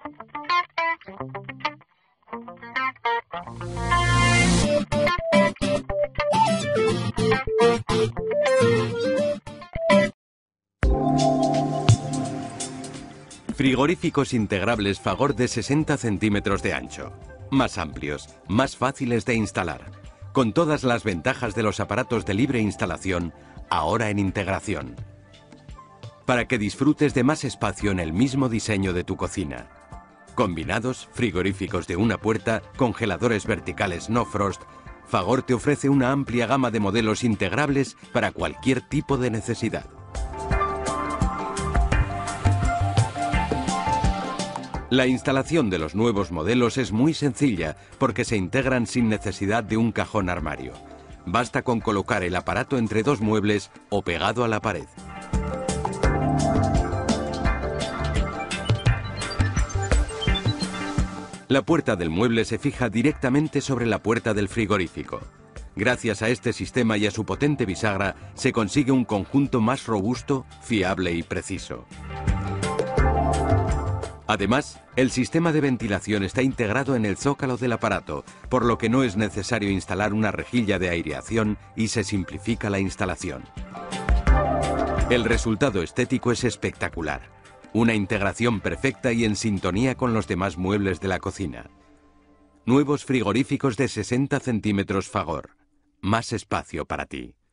Frigoríficos integrables Fagor de 60 centímetros de ancho. Más amplios, más fáciles de instalar. Con todas las ventajas de los aparatos de libre instalación, ahora en integración. Para que disfrutes de más espacio en el mismo diseño de tu cocina. Combinados, frigoríficos de una puerta, congeladores verticales no frost, Fagor te ofrece una amplia gama de modelos integrables para cualquier tipo de necesidad. La instalación de los nuevos modelos es muy sencilla porque se integran sin necesidad de un cajón armario. Basta con colocar el aparato entre dos muebles o pegado a la pared. La puerta del mueble se fija directamente sobre la puerta del frigorífico. Gracias a este sistema y a su potente bisagra se consigue un conjunto más robusto, fiable y preciso. Además, el sistema de ventilación está integrado en el zócalo del aparato, por lo que no es necesario instalar una rejilla de aireación y se simplifica la instalación. El resultado estético es espectacular. Una integración perfecta y en sintonía con los demás muebles de la cocina. Nuevos frigoríficos de 60 centímetros Fagor. Más espacio para ti.